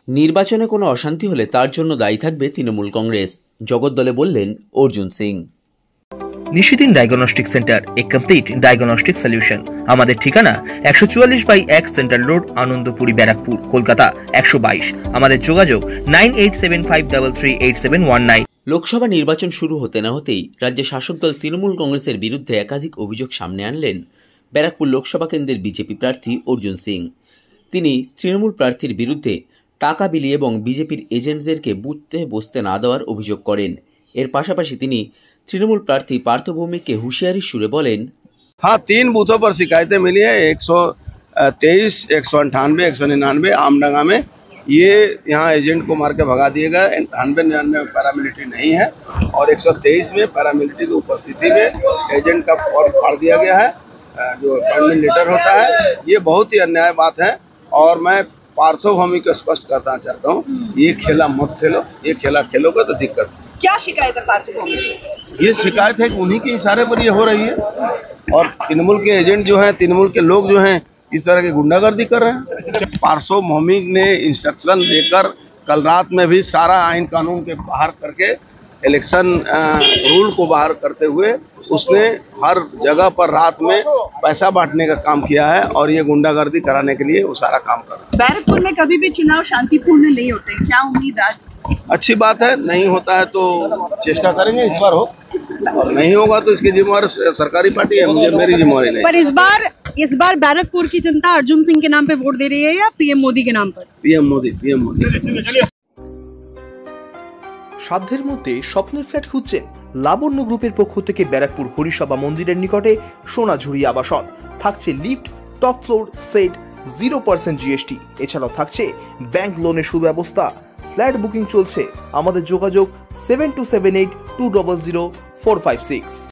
নির্বাচনে কোনো অশান্তি হলে তার জন্য দায়ী থাকবে তৃণমূল কংগ্রেস, জগদ্দলে বললেন Arjun Singh. Nishidin diagnostic centre, a complete diagnostic solution. আমাদের ঠিকানা 144/1 সেন্ট্রাল রোড, আনন্দপুরি, ব্যারাকপুর, কলকাতা 122। আমাদের যোগাযোগ 9875338719। লোকসভা নির্বাচন শুরু হতে না হতেই রাজ্যে শাসক দল তৃণমূল কংগ্রেসের বিরুদ্ধে একাধিক অভিযোগ সামনে আনলেন ব্যারাকপুর লোকসভা কেন্দ্রের বিজেপি প্রার্থী অর্জুন সিং। তিনি তৃণমূল প্রার্থীর বিরুদ্ধে টাকা বিলি এবং বিজেপির এজেন্টদেরকে বুথে বসতে না দেওয়ার অভিযোগ করেন। এর পাশাপাশি তিনি तृणमूल प्रार्थी पार्थ भौमिक के हुशियारी सुरे बोलें, हाँ 3 बूथों पर शिकायतें मिली है, 123, 198, 199 आमडंगा में। ये यहाँ एजेंट को मार के भगा दिए गए। 98-99 में पैरामिलिट्री नहीं है और 123 में पैरामिलिट्री की उपस्थिति में एजेंट का फॉर्म फाड़ दिया गया है, जो अपॉइंटमेंट लेटर होता है। ये बहुत ही अन्याय बात है और मैं पार्थो भौमिक को स्पष्ट करना चाहता हूँ, ये खेला मत खेलो। ये खेला खेलोगे तो दिक्कत है। क्या शिकायत है पार्थो भौमिक? ये शिकायत है कि उन्हीं के इशारे पर ये हो रही है और तृणमूल के एजेंट जो हैं, तृणमूल के लोग जो हैं, इस तरह की गुंडागर्दी कर रहे हैं। पार्थो भौमिक ने इंस्ट्रक्शन देकर कल रात में भी सारा आइन कानून के बाहर करके इलेक्शन रूल को बाहर करते हुए उसने हर जगह पर रात में पैसा बांटने का काम किया है और ये गुंडागर्दी कराने के लिए वो सारा काम कर रहा है। बैरकपुर में कभी भी चुनाव शांतिपूर्ण नहीं होते, क्या उम्मीद आज? अच्छी बात है, नहीं होता है तो चेष्टा करेंगे इस बार हो, और नहीं होगा तो इसकी जिम्मेवार सरकारी पार्टी है, मुझे मेरी जिम्मेवारी नहीं। पर इस बार बैरकपुर की जनता अर्जुन सिंह के नाम पे वोट दे रही है या पीएम मोदी के नाम पर? पीएम मोदी। সাধ্যের মধ্যে স্বপ্নের ফ্ল্যাট খুঁজছেন? লাবণ্য গ্রুপের পক্ষ থেকে ব্যারাকপুর হরিসভা মন্দিরের নিকটে সোনাঝুরি আবাসন। থাকছে lift, top floor, set, 0% GST। এছাড়াও থাকছে ব্যাংক লোনের সুব্যবস্থা। ফ্ল্যাট বুকিং চলছে। আমাদের যোগাযোগ 7278200456।